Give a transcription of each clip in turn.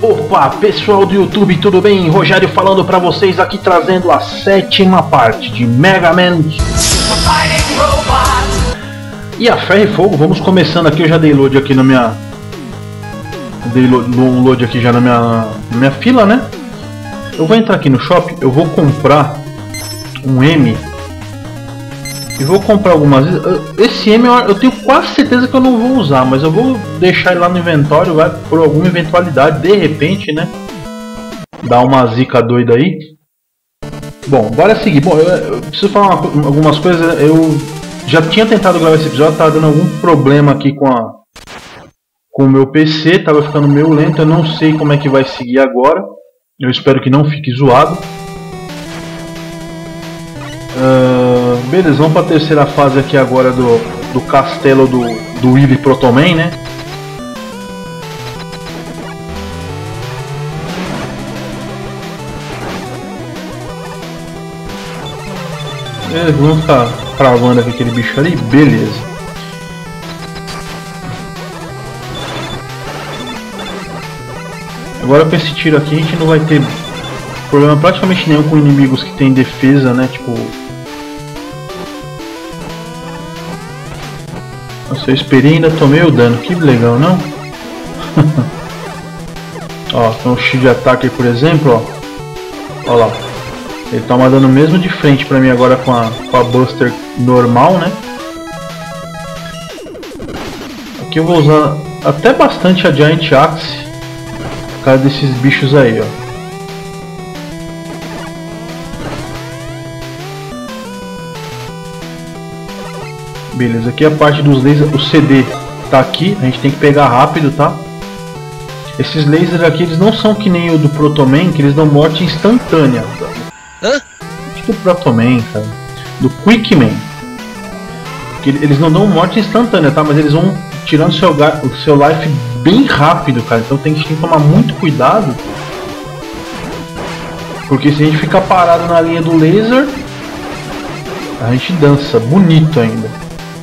Opa, pessoal do YouTube, tudo bem? Rogério falando pra vocês aqui, trazendo a 7ª parte de Mega Man e a Ferro e Fogo. Vamos começando aqui, eu já dei load aqui na minha... Dei um load aqui já na minha fila, né? Eu vou entrar aqui no shopping, eu vou comprar um M e vou comprar algumas vezes. Esse M eu tenho quase certeza que eu não vou usar, mas eu vou deixar ele lá no inventório, vai por alguma eventualidade, de repente, né? Dar uma zica doida aí. Bom, bora seguir. Bom, eu preciso falar algumas coisas. Eu já tinha tentado gravar esse episódio, tava dando algum problema aqui com o meu PC, tava ficando meio lento, eu não sei como é que vai seguir agora. Eu espero que não fique zoado. Beleza, vamos para a terceira fase aqui agora do castelo do Willy Protoman, né? Vamos ficar travando aqui aquele bicho ali, beleza. Agora com esse tiro aqui a gente não vai ter problema praticamente nenhum com inimigos que tem defesa, né? Tipo... Nossa, eu esperei e ainda tomei o dano, que legal, não? Ó, tem um shield attacker, por exemplo, ó. Ó lá. Ele tá mandando mesmo de frente pra mim agora com a Buster normal, né? Aqui eu vou usar até bastante a Giant Axe por causa desses bichos aí, ó. Beleza, aqui a parte dos lasers, o CD tá aqui, a gente tem que pegar rápido, tá? Esses lasers aqui, eles não são que nem o do Protoman, que eles dão morte instantânea. Hã? Do Protoman, cara. Do Quickman. Eles não dão morte instantânea, tá? Mas eles vão tirando o seu life bem rápido, cara. Então tem que tomar muito cuidado. Porque se a gente ficar parado na linha do laser, a gente dança bonito ainda.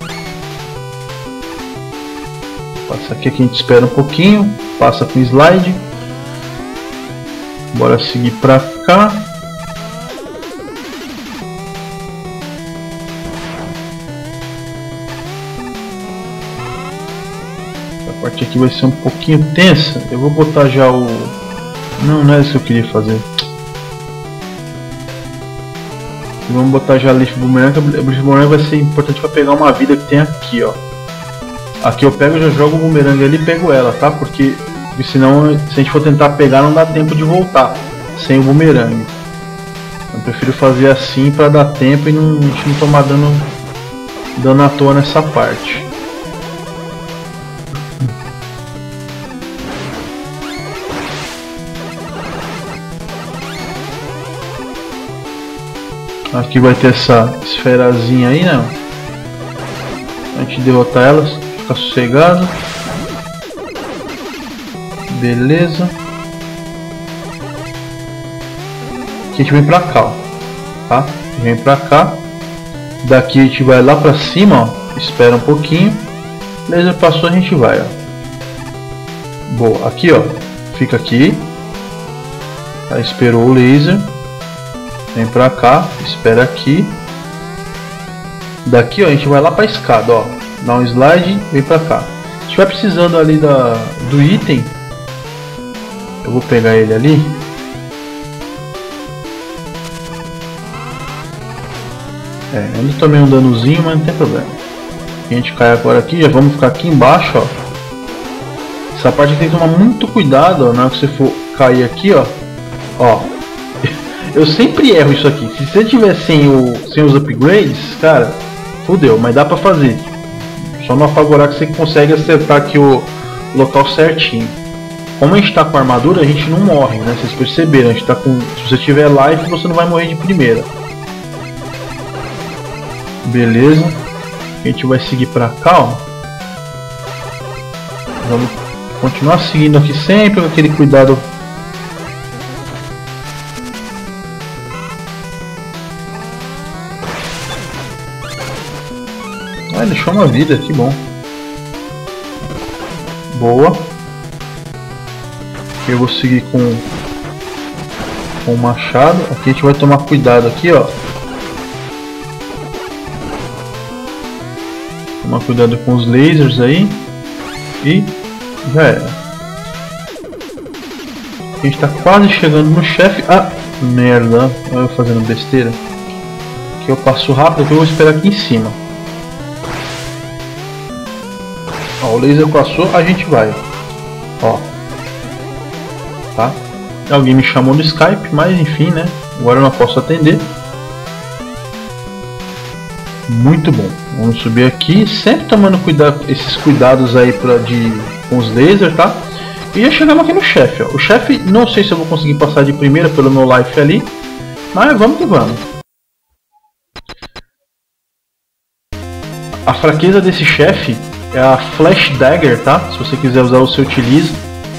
Passa aqui que a gente espera um pouquinho, passa com slide. Bora seguir pra cá. Essa parte aqui vai ser um pouquinho tensa. Eu vou botar já o... Não é isso que eu queria fazer. Vamos botar já a Leaf Boomerang. A Leaf Boomerang vai ser importante para pegar uma vida que tem aqui, ó. Aqui eu pego, já jogo o boomerang ali e pego ela, tá? Porque senão, se a gente for tentar pegar, não dá tempo de voltar sem o boomerang. Eu prefiro fazer assim para dar tempo e a gente não tomar dano à toa nessa parte. Aqui vai ter essa esferazinha aí, né? A gente derrotar elas. Fica sossegado. Beleza. Aqui a gente vem pra cá, ó. Tá? Vem pra cá. Daqui a gente vai lá pra cima, ó. Espera um pouquinho. Beleza, passou, a gente vai, ó. Boa, aqui, ó. Fica aqui. Tá, esperou o laser. Vem pra cá, espera aqui. Daqui, ó, a gente vai lá pra escada, ó. Dá um slide, vem pra cá. Se estiver precisando ali do item, eu vou pegar ele ali. Ele tomei um danozinho, mas não tem problema. A gente cai agora aqui, já vamos ficar aqui embaixo, ó. Essa parte tem que tomar muito cuidado, ó, na hora que você for cair aqui, ó. Ó. Eu sempre erro isso aqui. Se você tiver sem os upgrades, cara, fodeu, mas dá pra fazer. Só não apavorar que você consegue acertar aqui o local certinho. Como a gente tá com armadura, a gente não morre, né? Vocês perceberam, a gente tá com... Se você tiver life, você não vai morrer de primeira. Beleza. A gente vai seguir pra cá, ó. Vamos continuar seguindo aqui sempre com aquele cuidado. Ah, deixou uma vida, que bom. Boa. Aqui eu vou seguir com o machado. Aqui a gente vai tomar cuidado aqui, ó. Tomar cuidado com os lasers aí. E já era. A gente tá quase chegando no chefe. Ah, merda. Olha eu fazendo besteira. Aqui eu passo rápido, que eu vou esperar aqui em cima. Ó, o laser passou, a gente vai. Ó. Tá? Alguém me chamou no Skype, mas enfim, né? Agora eu não posso atender. Muito bom. Vamos subir aqui, sempre tomando esses cuidados aí com os lasers, tá? E já chegamos aqui no chefe, ó. O chefe, não sei se eu vou conseguir passar de primeira pelo meu life ali, mas vamos que vamos. A fraqueza desse chefe é a Flash Dagger, tá? Se você quiser usar, você utiliza.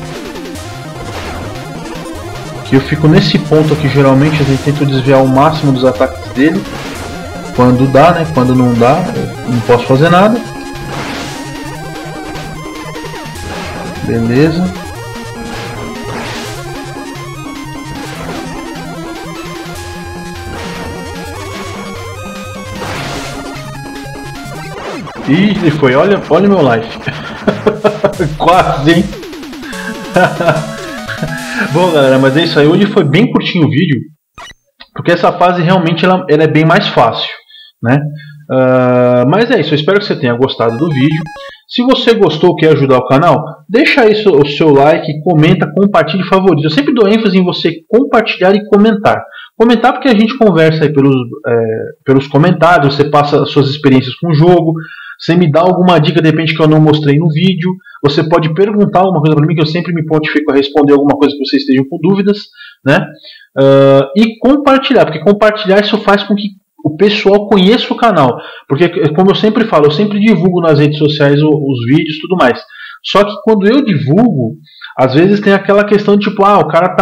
Que eu fico nesse ponto aqui, geralmente eu tento desviar o máximo dos ataques dele. Quando dá, né? Quando não dá, eu não posso fazer nada. Beleza. Ih, ele foi, olha o meu life. Quase, hein? Bom, galera, mas é isso aí. Hoje foi bem curtinho o vídeo, porque essa fase realmente ela é bem mais fácil, né? Mas é isso, eu espero que você tenha gostado do vídeo. Se você gostou, quer ajudar o canal, deixa aí o seu like, comenta, compartilhe, favorita. Eu sempre dou ênfase em você compartilhar e comentar. Comentar porque a gente conversa aí pelos comentários, você passa as suas experiências com o jogo, você me dá alguma dica de repente que eu não mostrei no vídeo, você pode perguntar alguma coisa para mim que eu sempre me prontifico a responder alguma coisa que vocês estejam com dúvidas, né? E compartilhar, porque compartilhar isso faz com que o pessoal conheça o canal, porque como eu sempre falo, eu sempre divulgo nas redes sociais os vídeos e tudo mais, só que quando eu divulgo, às vezes tem aquela questão de tipo, o cara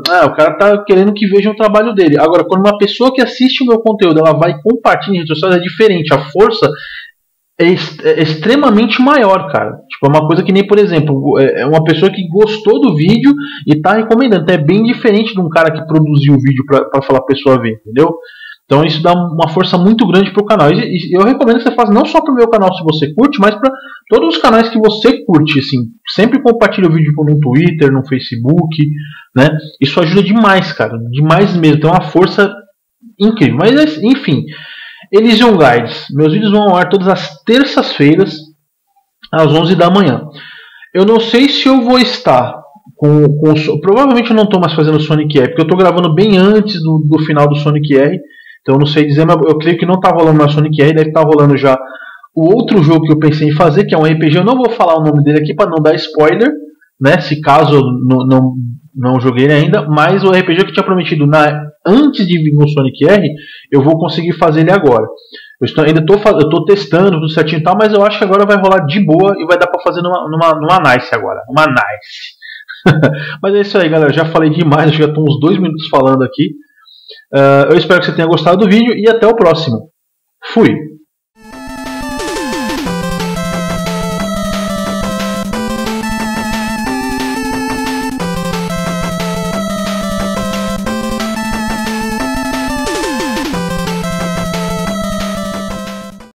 tá querendo que vejam o trabalho dele. Agora, quando uma pessoa que assiste o meu conteúdo, ela vai e compartilha em redes sociais, é diferente, a força é extremamente maior, cara. Tipo, é uma coisa que nem, por exemplo, é uma pessoa que gostou do vídeo e tá recomendando, então é bem diferente de um cara que produziu o vídeo pra falar a pessoa ver, entendeu? Então isso dá uma força muito grande pro canal. E eu recomendo que você faça não só pro meu canal se você curte, mas para todos os canais que você curte, assim. Sempre compartilha o vídeo no Twitter, no Facebook, né? Isso ajuda demais, cara. Demais mesmo. Tem uma força incrível. Mas enfim, Elysium Guides. Meus vídeos vão ao ar todas as terças-feiras às 11 da manhã. Eu não sei se eu vou estar provavelmente eu não estou mais fazendo Sonic R, porque eu estou gravando bem antes do final do Sonic R. Então eu não sei dizer, mas eu creio que não está rolando mais Sonic R, deve estar rolando já o outro jogo que eu pensei em fazer, que é um RPG. Eu não vou falar o nome dele aqui para não dar spoiler, né? Se caso eu não joguei ele ainda, mas o RPG que eu tinha prometido antes de vir no Sonic R, eu vou conseguir fazer ele agora. Eu estou testando tudo certinho e tal, mas eu acho que agora vai rolar de boa e vai dar para fazer numa nice agora. Uma nice. Mas é isso aí, galera. Já falei demais, já estou uns 2 minutos falando aqui. Eu espero que você tenha gostado do vídeo e até o próximo. Fui!